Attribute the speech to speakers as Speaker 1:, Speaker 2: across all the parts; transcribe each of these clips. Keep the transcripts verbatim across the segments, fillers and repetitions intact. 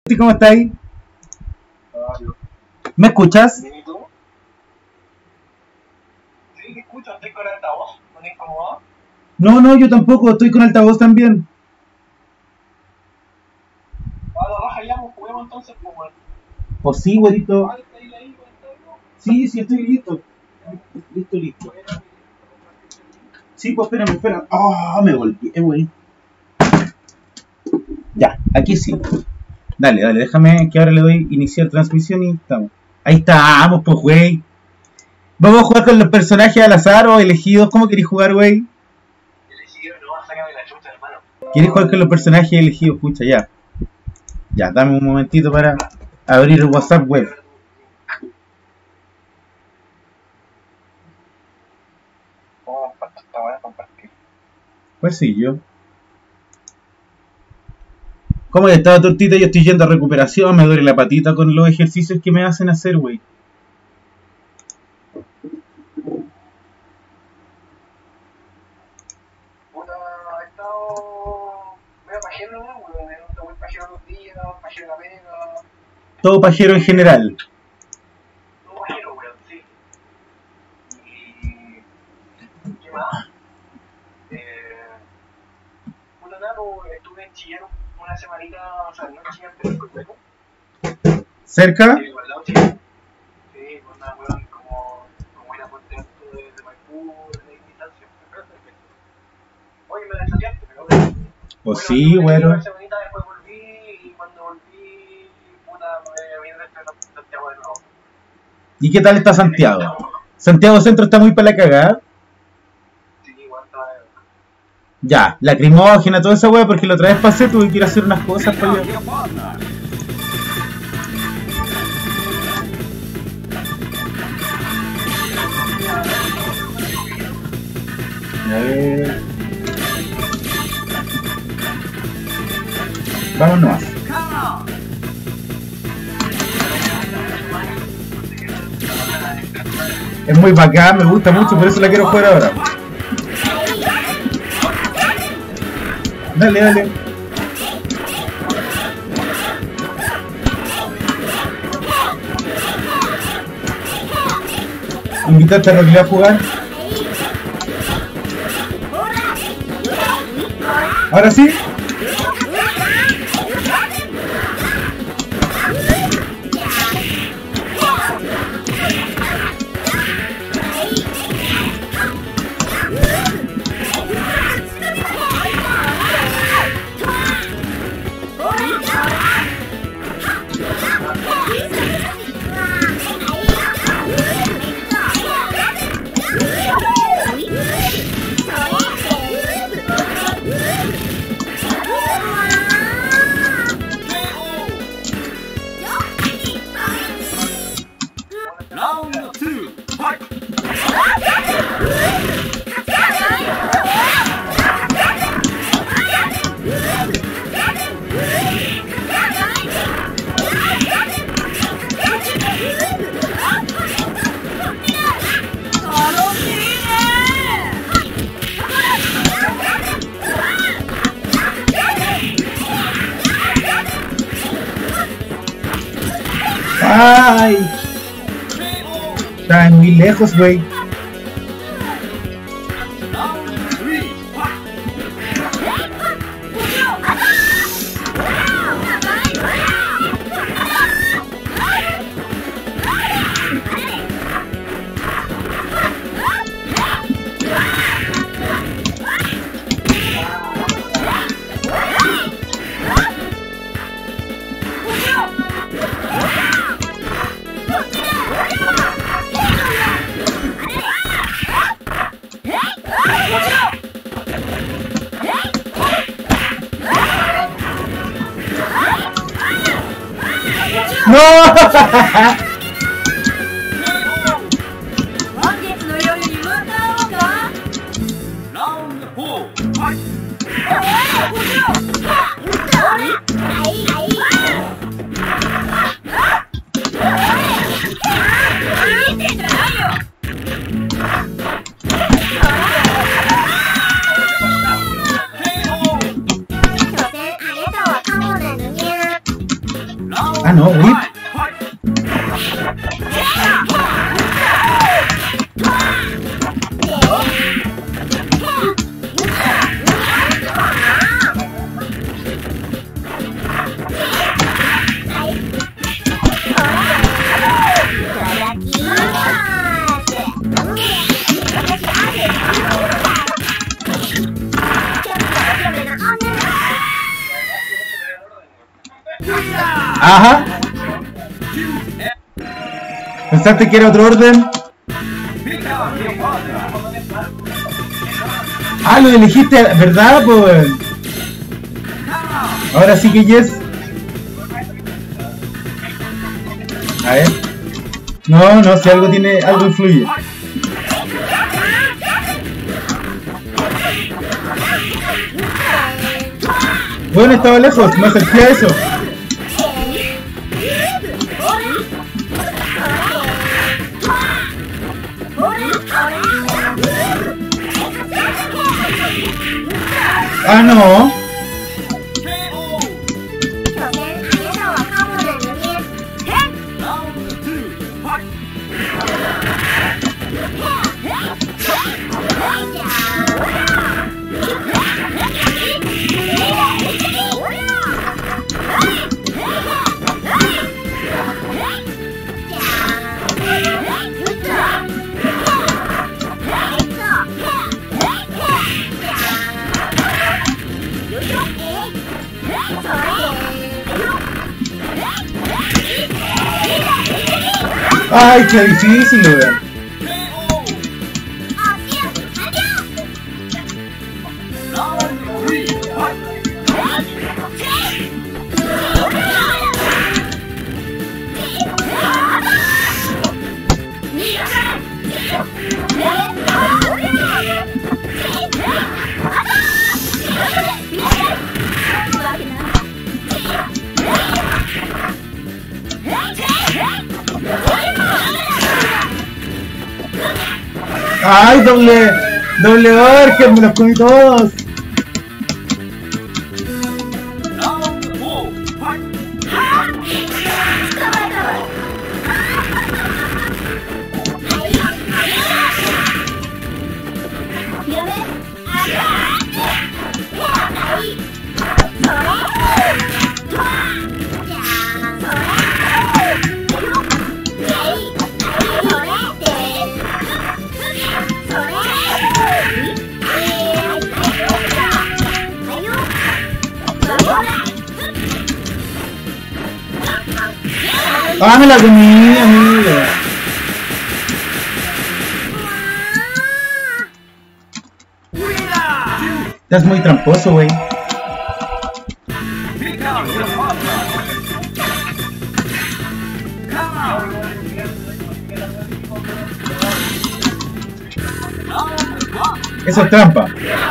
Speaker 1: ¿Cómo estás ahí? ¿Me escuchas?
Speaker 2: ¿Y tú? Sí, te escucho, estoy con altavoz, ¿no te incomoda?
Speaker 1: No, no, yo tampoco, estoy con altavoz también.
Speaker 2: A la raja ya, pues juguemos entonces, pues bueno.
Speaker 1: Pues sí, güerito.
Speaker 2: Ah, ¿está ahí ahí, güey? ¿Está ahí, no?
Speaker 1: Sí, sí, estoy listo. Listo, listo. Sí, pues espérame, espérame. Ah, me golpeé, güey. Ya, aquí sí. Dale, dale, déjame que ahora le doy iniciar transmisión y estamos. Ahí estamos, pues, güey. Vamos a jugar con los personajes al azar o elegidos. ¿Cómo querés jugar, güey?
Speaker 2: Elegido, no, sácame la chucha, hermano.
Speaker 1: ¿Quieres jugar con los personajes elegidos? Pucha, ya. Ya, dame un momentito para abrir el WhatsApp web.
Speaker 2: ¿Cómo comparto esta weá? Compartir.
Speaker 1: Pues sí, yo. ¿Cómo que estaba tortita? Yo estoy yendo a recuperación, me duele la patita con los ejercicios que me hacen hacer, güey.
Speaker 2: Puta, he estado medio pajero, ¿no? Weón, me gusta muy pajero los días, pajero la pega.
Speaker 1: Todo pajero en general.
Speaker 2: Todo pajero, weón, sí. Y... ¿qué más? Eh... Puta, nada, pues, estuve en Chillán una semanita, o sea, no en Chillán, pero en Copiapó.
Speaker 1: ¿Cerca?
Speaker 2: Sí, al lado de Chillán. Sí, con una weón como, como ir a Puente Alto de, de Maipú, de distancia. Oye, me desafiaste, pero bueno.
Speaker 1: Pues sí, bueno.
Speaker 2: Una semanita después volví y cuando volví, puta, me vine de Santiago de nuevo.
Speaker 1: ¿Y qué tal está Santiago? Santiago Centro está muy para la cagada.
Speaker 2: Sí, igual estaba.
Speaker 1: Ya, lacrimógena, toda esa wea, porque la otra vez pasé, tuve que ir a hacer unas cosas para allá. A ver. Vamos nomás. Es muy bacán, me gusta mucho, por eso la quiero jugar ahora. Dale, dale. ¿Invitaste a Rocky a jugar? ¿Ahora sí? ¡Ay! Está muy lejos, güey. ¡No! Ah, no, whip. Ajá. ¿Pensaste que era otro orden? Ah, lo elegiste, ¿verdad? Pues. Ahora sí que yes. A ver. No, no, si algo tiene, algo influye. Bueno, estaba lejos, me acerqué a eso. Ah, no. Ay, qué difícil, weón. Ay, doble, doble orque, me los comí todos. Ah, me la comí, amigo. Estás muy tramposo, güey. Eso es trampa.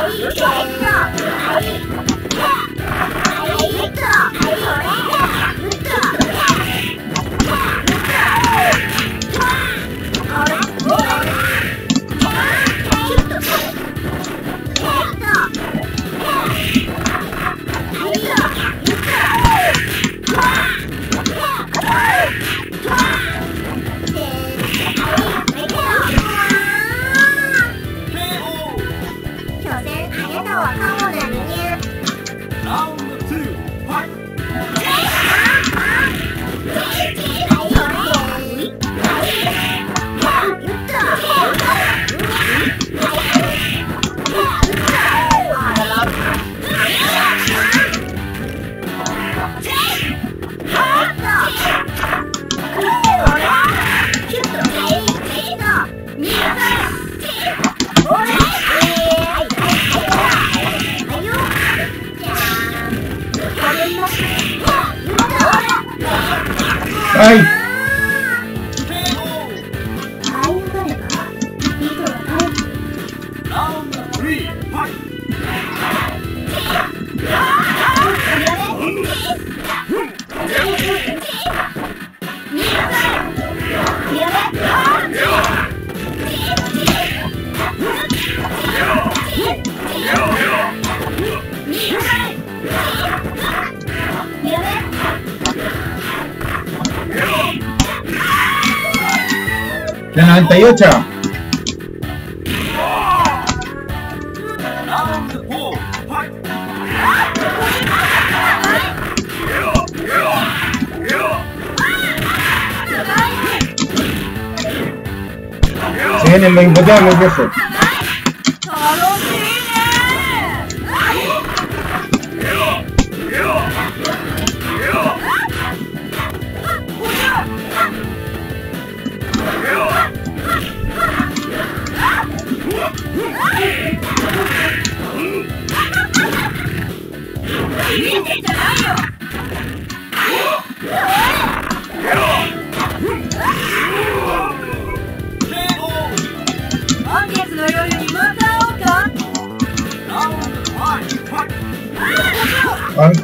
Speaker 1: Ay. La noventa y ocho. Se vienen los impotables, viejo. Ay.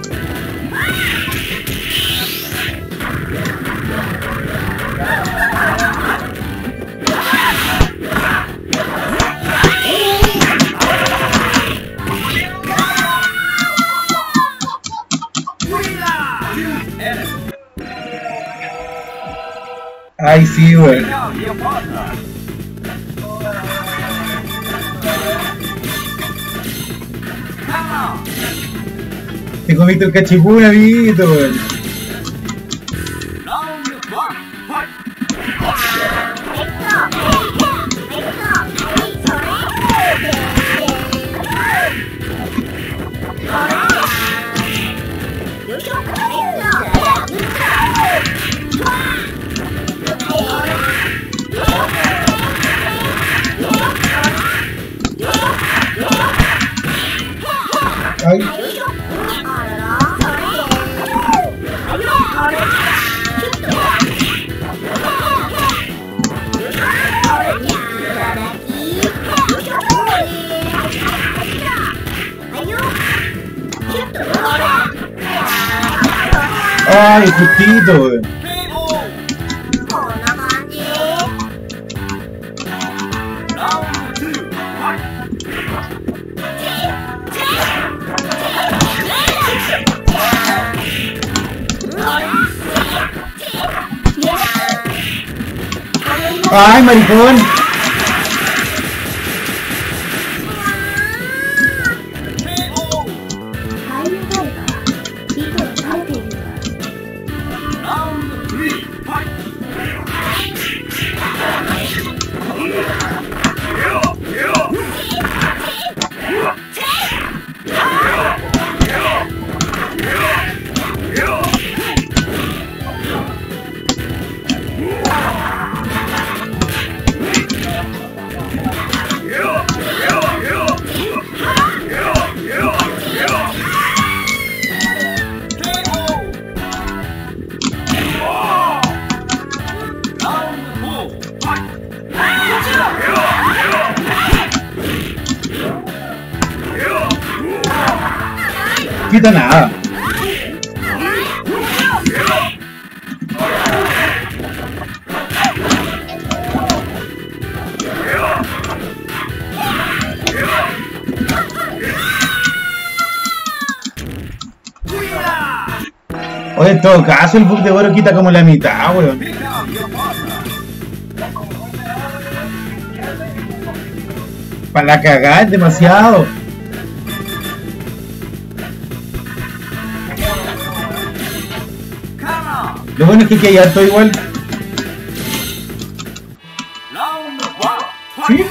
Speaker 1: Ay, sí, güey. Te comiste un cachipún, amiguito, güey. Ay. Ay, justito, güey. Ay, maricón. Quita nada. Oye, en todo caso el bug de oro quita como la mitad, weón. Para la cagada es demasiado. Lo bueno es que hay harto igual. ¿Sí?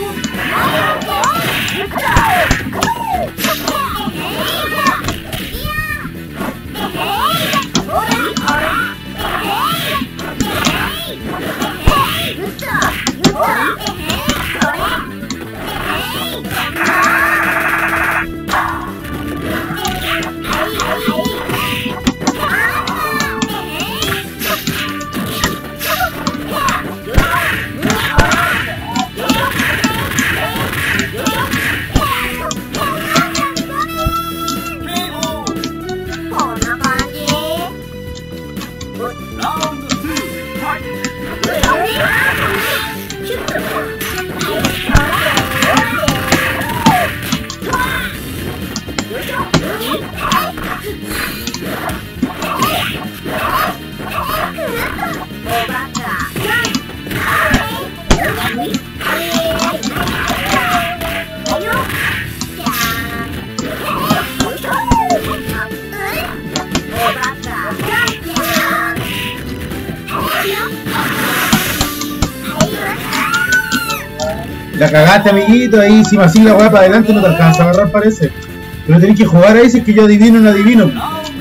Speaker 1: La cagaste, amiguito, ahí si me así la weá para adelante no te alcanza a agarrar, parece. Pero tenés que jugar a ese que yo adivino o no adivino.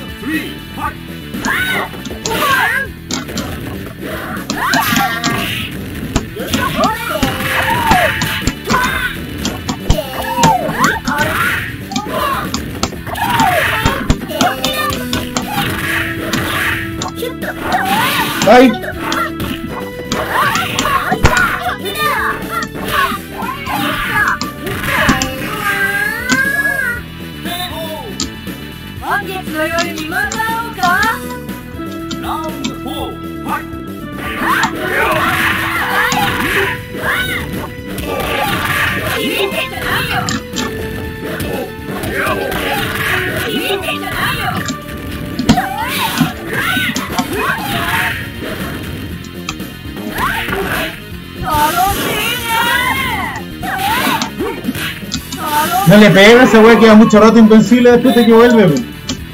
Speaker 1: ¡Ay! No le pega, ese wey queda mucho rato invencible después de que vuelve. Po.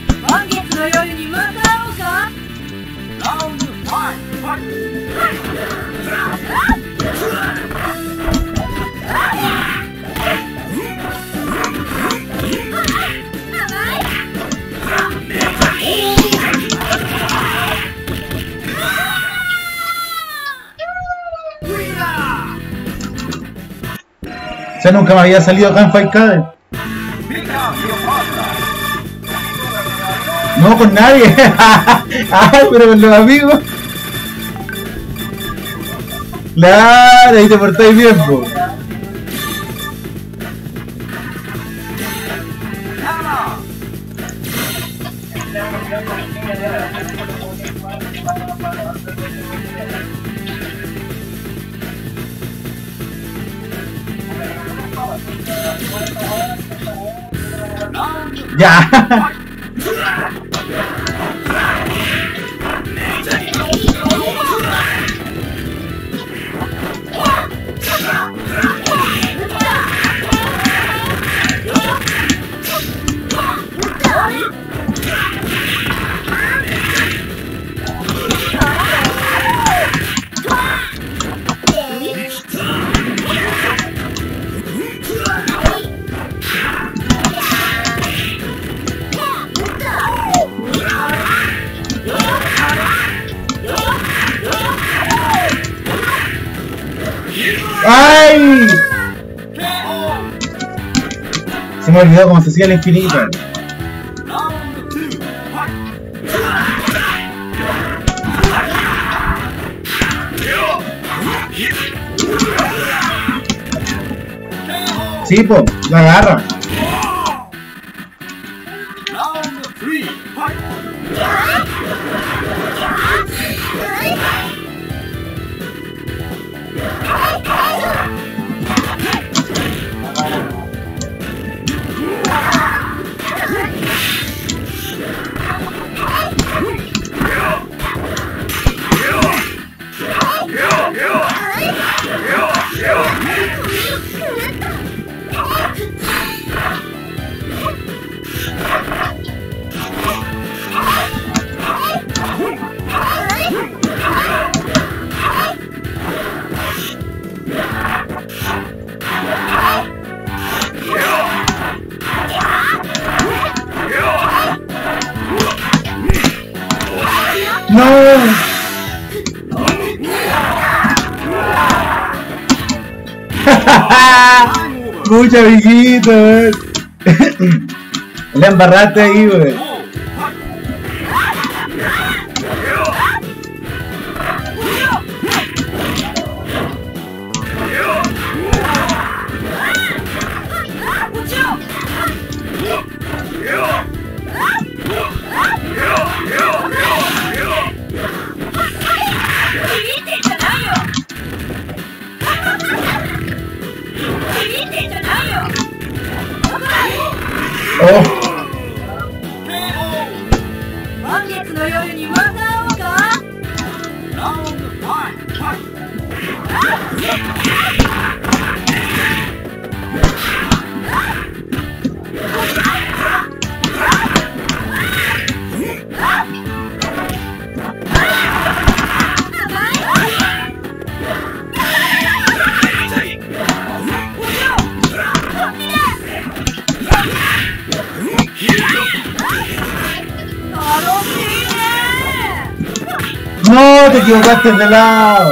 Speaker 1: O sea, nunca me había salido acá en Five Cade. No, con nadie. Ay, pero con los amigos. Claro, ahí te portáis bien, po. Ya. ¡Ay! Se me olvidó cómo se hacía la infinita. Sí, po, la agarra. No. Mucha amiguito, wey. La embarraste ahí, wey. Oh. No, te equivocaste de lado.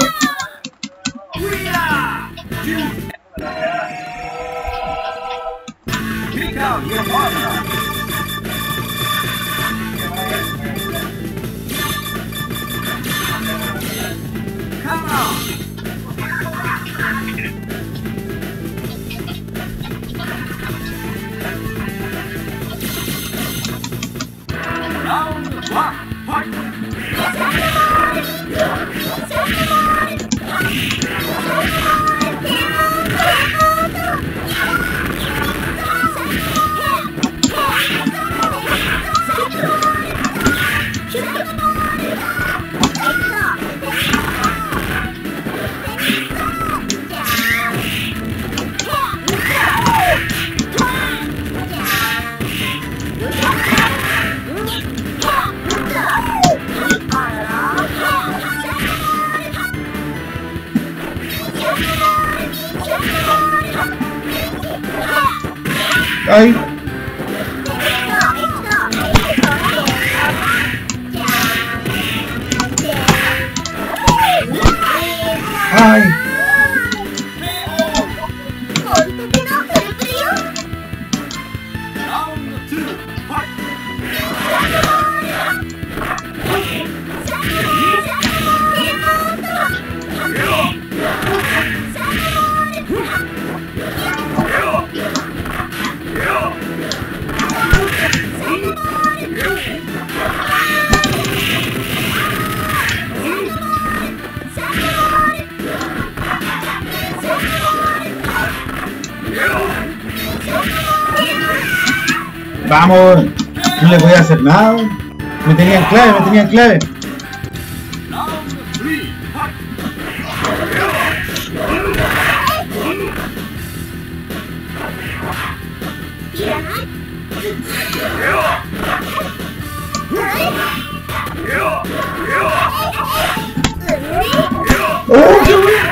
Speaker 1: Ay. Ay. Vamos, no le voy a hacer nada. Me tenían clave, me tenían clave. ¡Oh, qué bueno!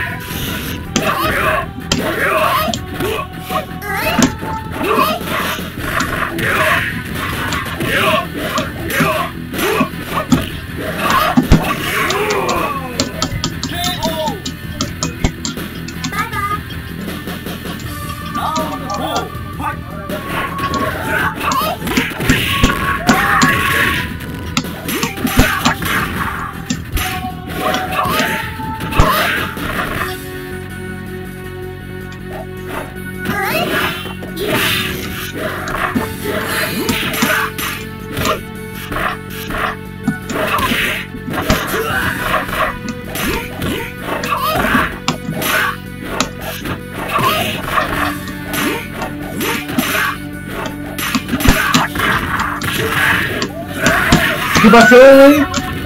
Speaker 1: ¿Qué pasó, güey?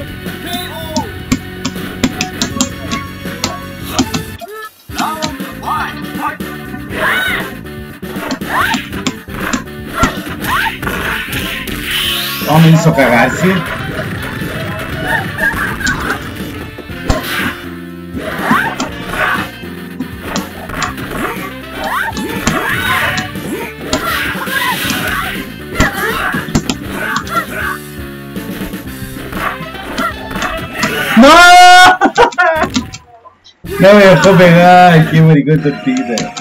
Speaker 1: Oh, me hizo cagarse. ¡No! No me dejó pegar, qué maricón tortita.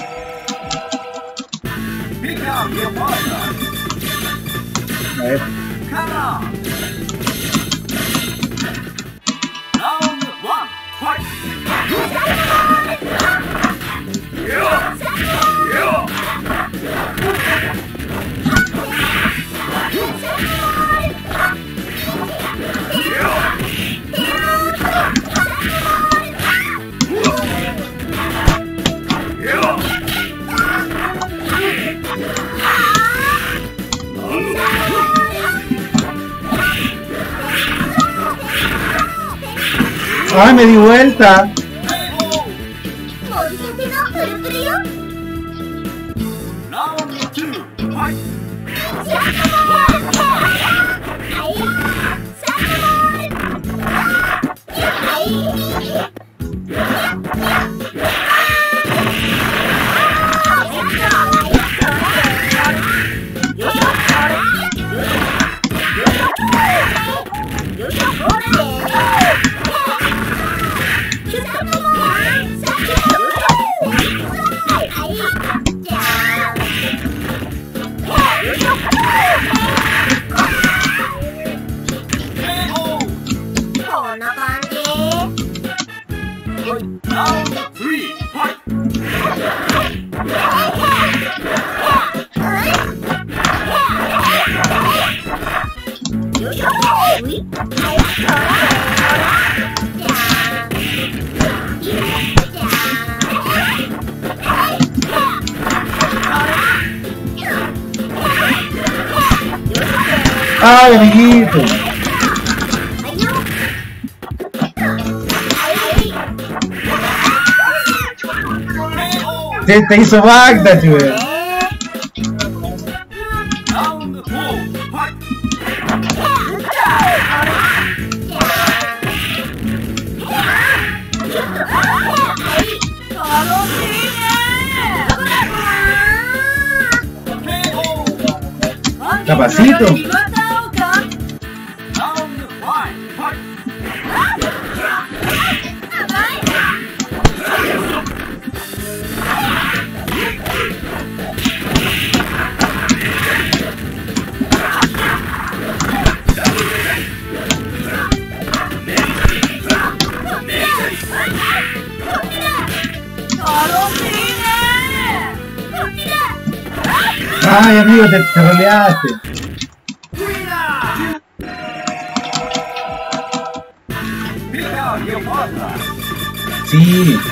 Speaker 1: A ver. ¡Ay, me di vuelta! ¡Ay, amiguito! Te, te hizo Bagdad, weón. Capacito. Ay, amigo, te, te roleaste. Sí.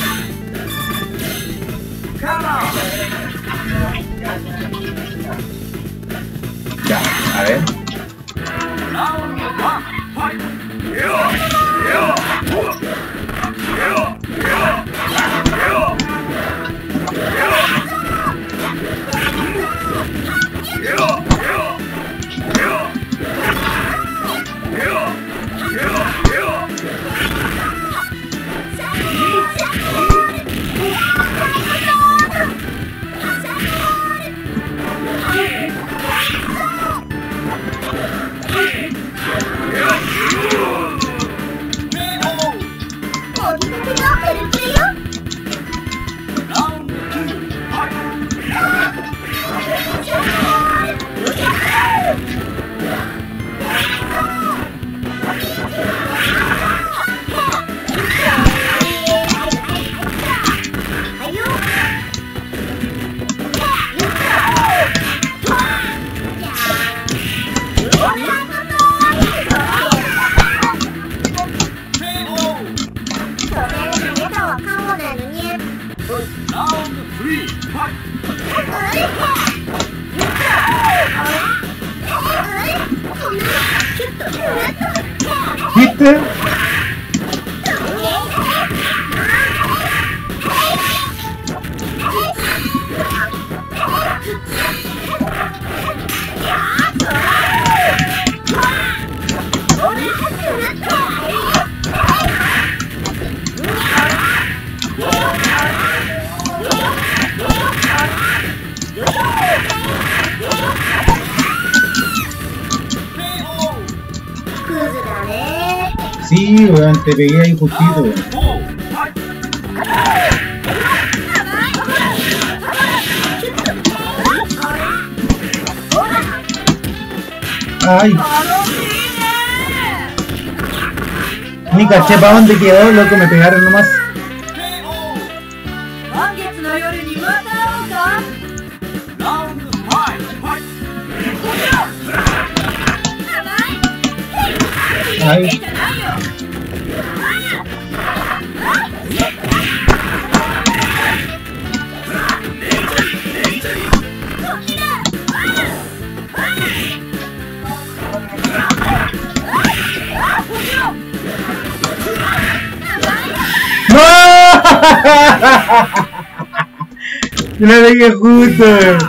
Speaker 1: Ya, a ver. ¿Viste? Sí, weón, te pegué ahí justito, weón. Ay. Ni caché pa' dónde quedó, loco, me pegaron nomás. Ay. ¡No! Yo la pegué justo, weón.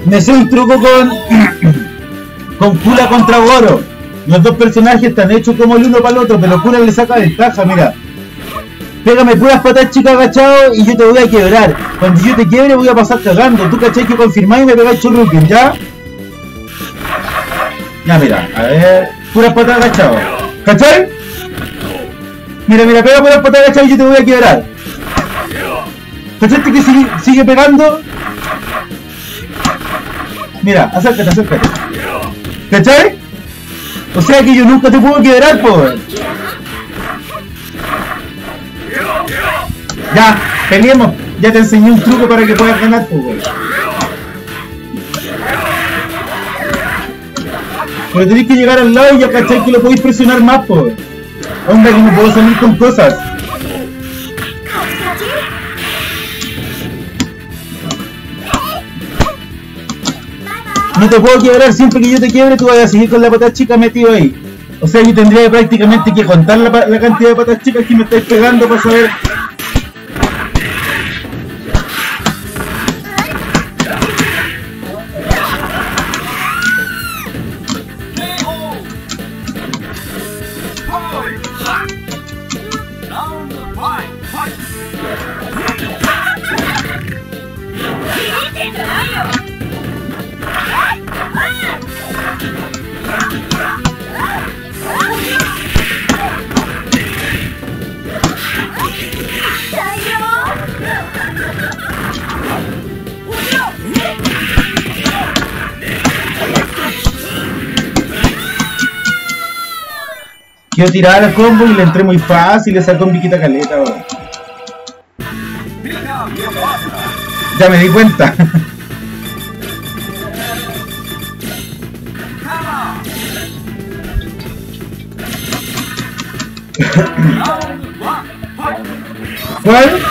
Speaker 1: Me sé un truco con con Kula contra Goro. Los dos personajes están hechos como el uno para el otro, pero Kula le saca ventaja, mira. Pégame puras patas chicas agachado y yo te voy a quebrar. Cuando yo te quiebre voy a pasar cagando. Tú cachai que confirmáis y me pegáis Shoryuken, ¿ya? Ya mira, a ver. Puras patas agachado. ¿Cachai? Mira, mira, pega puras patas agachado y yo te voy a quebrar. ¿Cachaste que sigue, sigue pegando? Mira, acércate, acércate. ¿Cachai? O sea que yo nunca te puedo quebrar, po. Ya, peleemos. Ya te enseñé un truco para que puedas ganar, po, güey. Pero tenéis que llegar al lado y ya cachai que lo podéis presionar más, po. Hombre, que no puedo salir con cosas. No te puedo quebrar, siempre que yo te quiebre tú vas a seguir con la pata chica metido ahí. O sea, yo tendría prácticamente que contar la, la cantidad de patas chicas que me estáis pegando para saber. Quiero tirar al combo y le entré muy fácil, le sacó un piquita caleta, bro. Ya me di cuenta. ¿Cuál?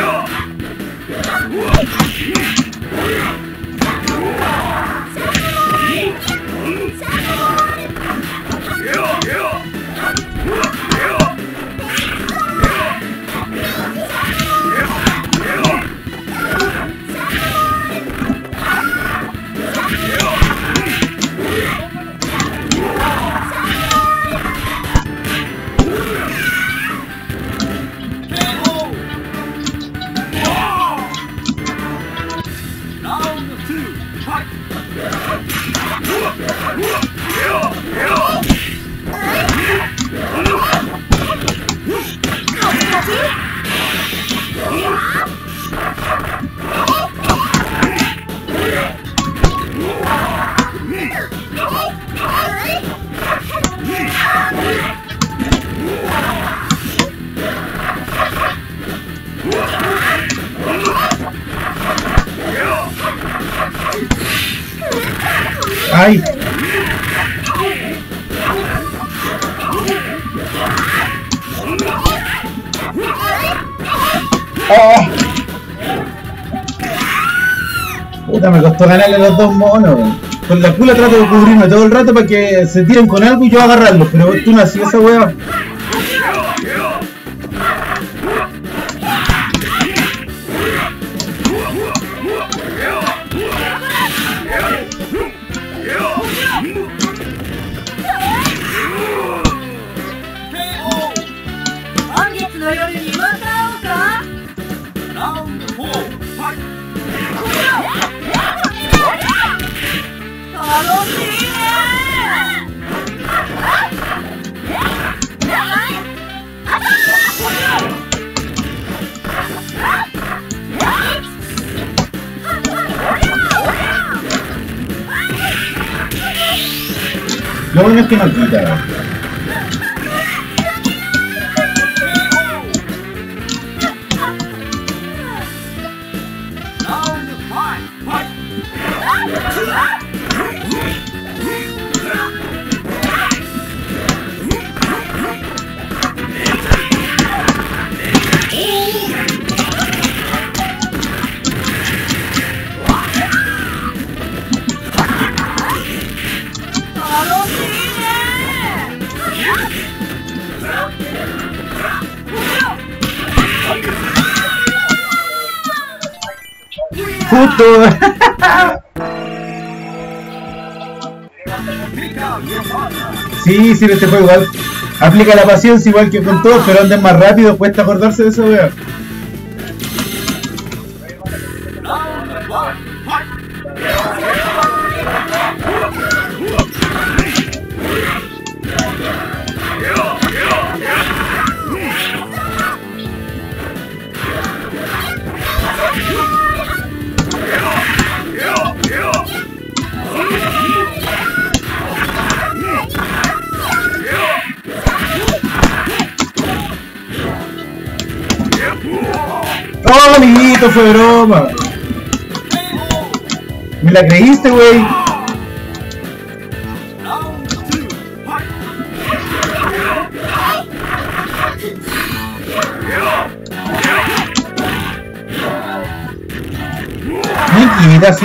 Speaker 1: Ay. Oh. Puta, me costó ganarle a los dos monos. Con la Kula trato de cubrirme todo el rato para que se tiren con algo y yo agarrarlos, pero tú no hacías esa wea. Lo bueno es que no quita. Justo. Sí, sí, este juego igual aplica la paciencia igual que con todos, pero anden más rápido, cuesta acordarse de eso, weón. ¡Oh, amiguito! Fue broma. ¿Me la creíste, güey? Tranquilita, así.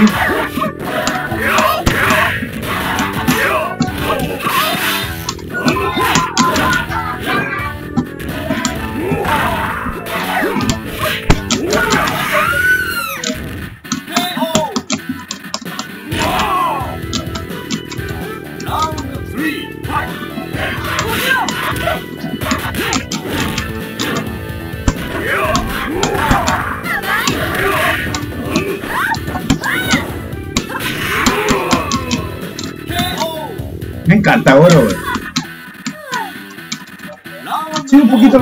Speaker 1: Me encanta Goro, güey. Sí, un poquito.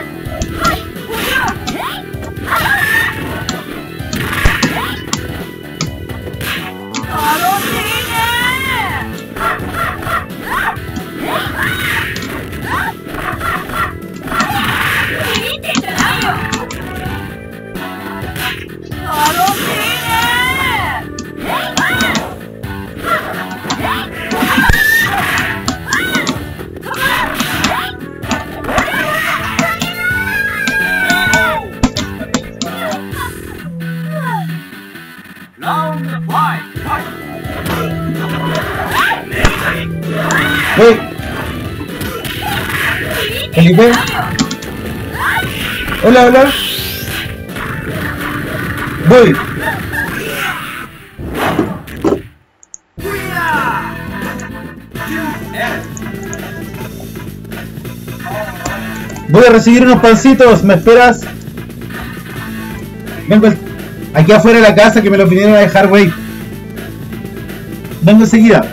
Speaker 1: Hey. Felipe. Hola, hola. Voy. Voy a recibir unos pancitos, ¿me esperas? Vengo aquí afuera de la casa que me los vinieron a dejar, güey. Vengo enseguida.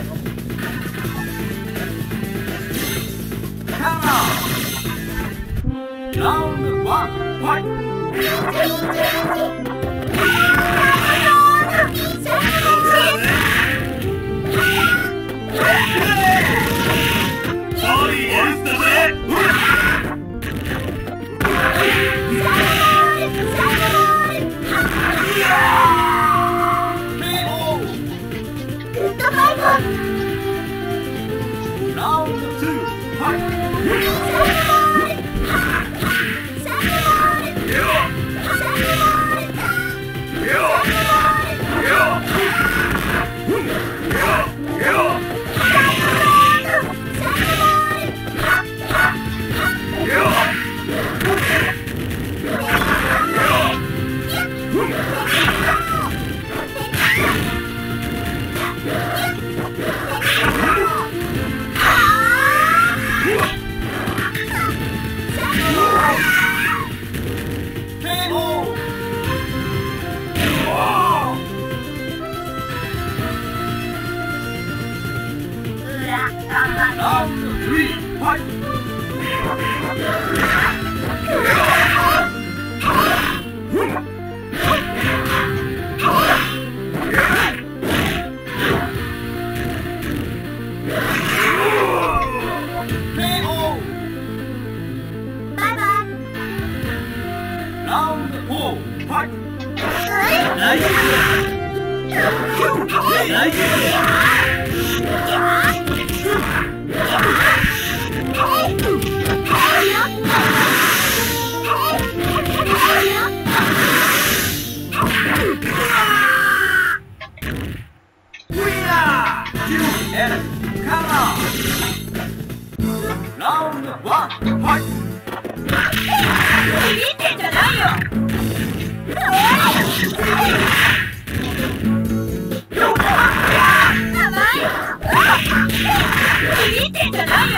Speaker 3: Bye-bye.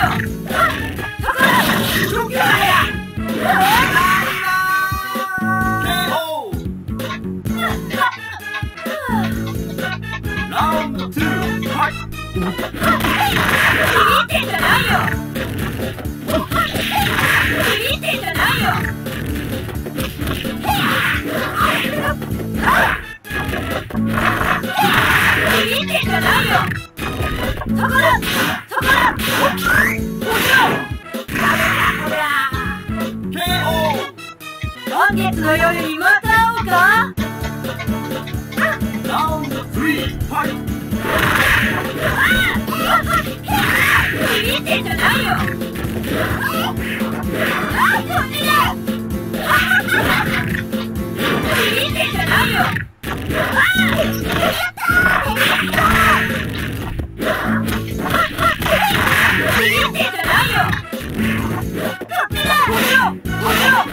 Speaker 3: 今月の夜にまた会おうか。
Speaker 4: ラウンドスリー、ファイト。
Speaker 3: ビビってんじゃないよ。あ、こっちだ。ビビってんじゃないよ。ビビってんじゃないよ。こっちだ。こっちだ。こっちだ。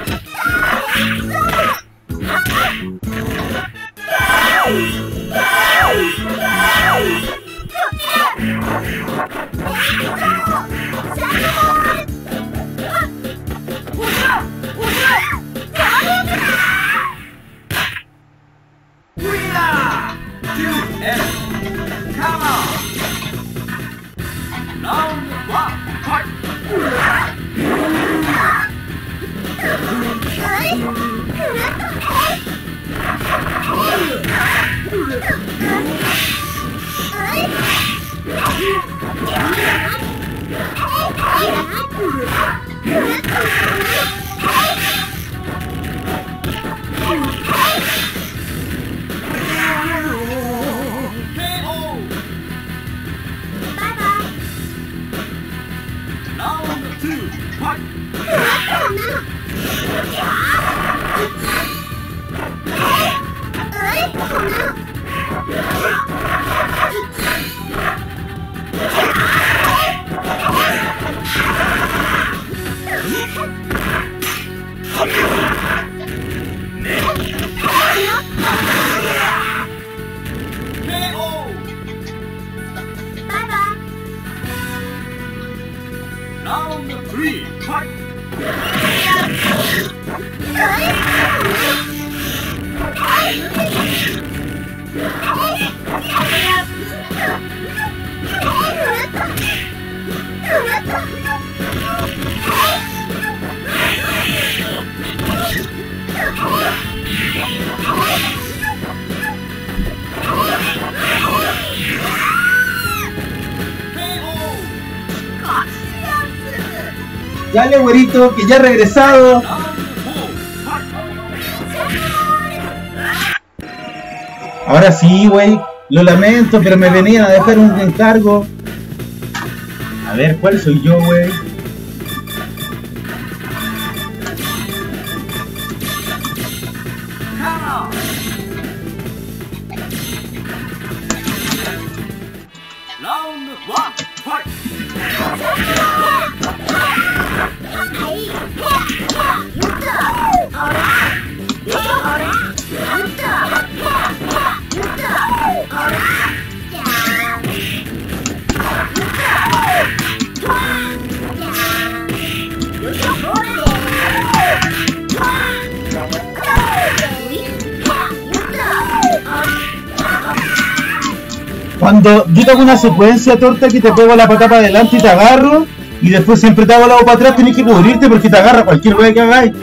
Speaker 1: Dale, güerito, que ya he regresado. Ahora sí, güey. Lo lamento, pero me venían a dejar un encargo. A ver, ¿cuál soy yo, güey? Cuando yo te hago una secuencia, torta, que te pego la pata para adelante y te agarro, y después siempre te hago la lado para atrás, tienes que cubrirte porque te agarra cualquier wea que hagáis.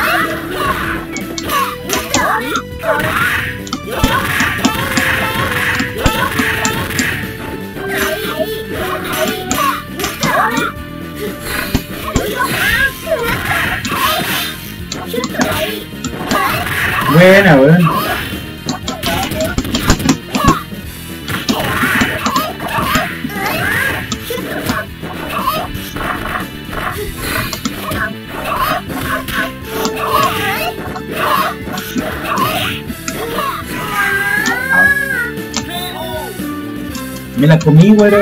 Speaker 1: Buena, buena. Me la comí, güero.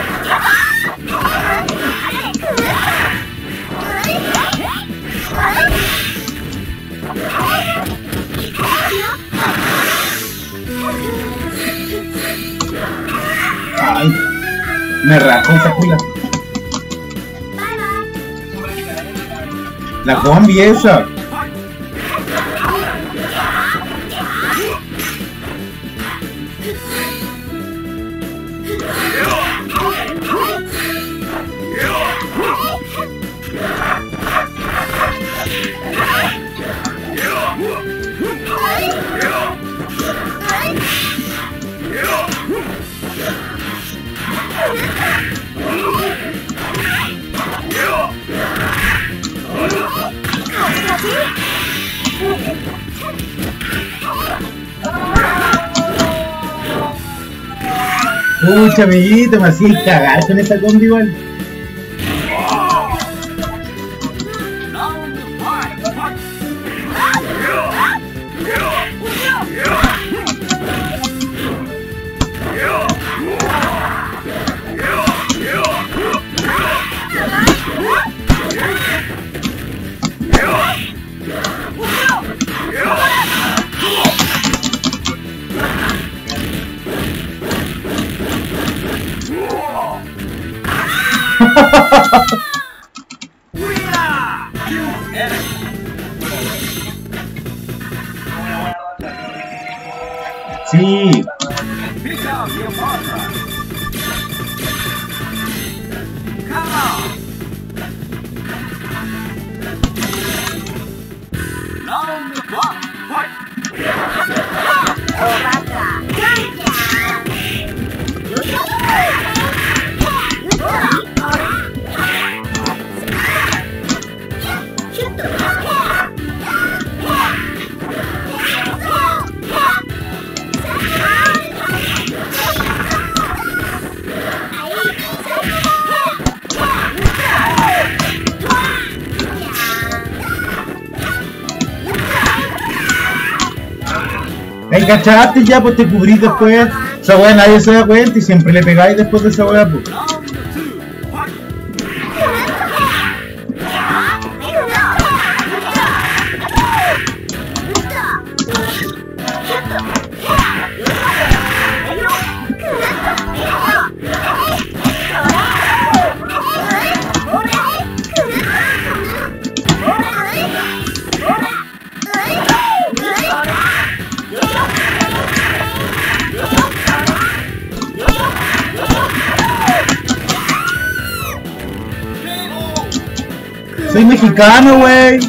Speaker 3: What?
Speaker 1: Me rajó esa culia. La combi esa. Pucha, amiguito, me hacía cagar con esa combi igual. Sí. Ahí cachaste ya, pues te cubrís después. Esa weá nadie se da cuenta y siempre le pegáis después de esa weá, pues. Soy mexicano, wey.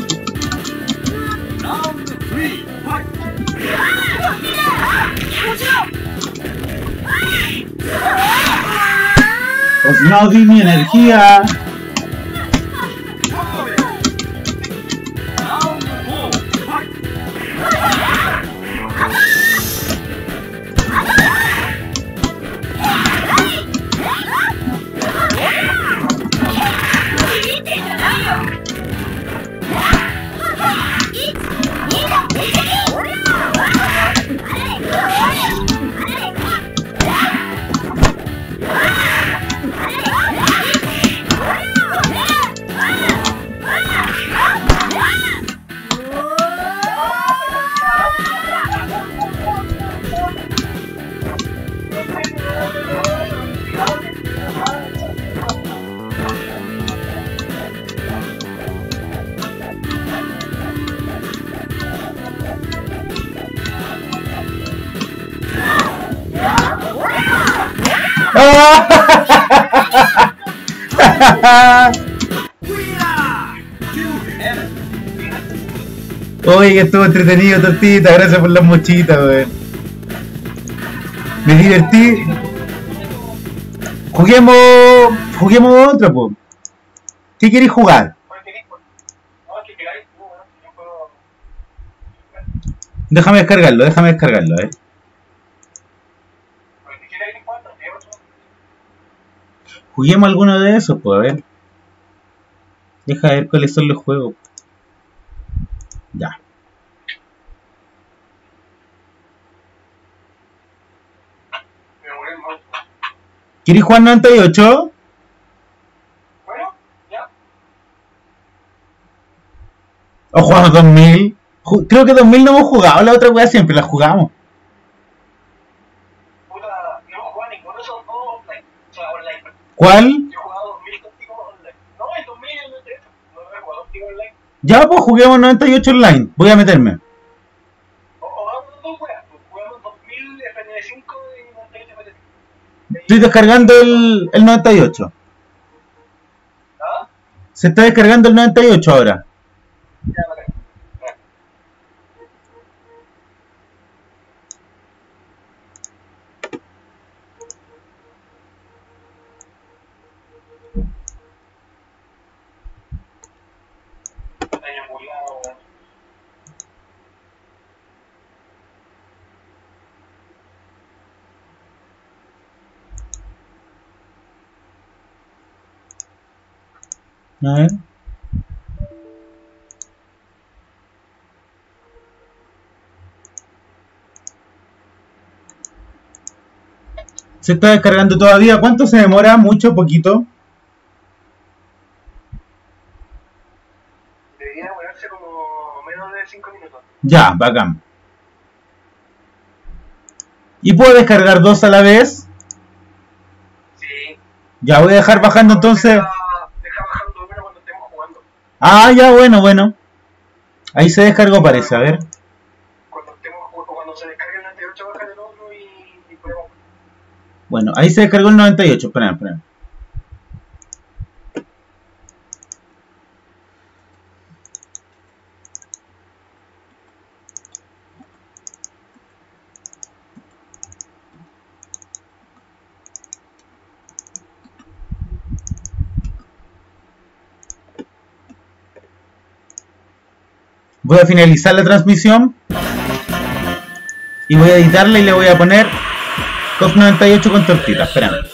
Speaker 1: Pues no di mi energía. Oye, que estuvo entretenido, Tortita. Gracias por las mochitas, weón. Me divertí. Juguemos. Juguemos otra, po. ¿Qué queréis jugar? Déjame descargarlo, déjame descargarlo, eh. Juguemos alguno de esos, pues, a ver. Deja ver cuáles son los juegos. Ya. ¿Quieres jugar noventa y ocho?
Speaker 2: Bueno, ya.
Speaker 1: ¿O jugamos dos mil? Ju Creo que dos mil no hemos jugado, la otra weá siempre la jugamos.
Speaker 2: Puta, no hemos jugado ninguno de esos dos online. O sea, online.
Speaker 1: ¿Cuál?
Speaker 2: Yo he jugado dos mil contigo online. No, el dos mil y el noventa y ocho. No he jugado contigo online.
Speaker 1: Ya, pues juguemos noventa y ocho online. Voy a meterme.
Speaker 2: O, o hagamos dos weas. Pues jugamos dos mil F N cinco y noventa y ocho F N cinco.
Speaker 1: Estoy descargando el, el noventa y ocho.
Speaker 2: ¿Ah?
Speaker 1: Se está descargando el noventa y ocho ahora.
Speaker 2: Ya, vale. Año culiao, weón.
Speaker 1: A ver. Se está descargando todavía. ¿Cuánto se demora? ¿Mucho? ¿Poquito?
Speaker 2: Debería demorarse como menos de cinco minutos.
Speaker 1: Ya, bacán. ¿Y puedo descargar dos a la vez?
Speaker 2: Sí.
Speaker 1: Ya voy a dejar bajando entonces.
Speaker 2: Deja, deja bajando uno cuando estemos jugando.
Speaker 1: Ah, ya, bueno, bueno. Ahí se descargó, parece, a ver.
Speaker 2: Cuando estemos jugando, cuando se descargue el noventa y ocho, baja el otro y, y podemos.
Speaker 1: Bueno, ahí se descargó el noventa y ocho. Espera, espera. Voy a finalizar la transmisión y voy a editarla y le voy a poner C O F noventa y ocho con tortita. Espérame.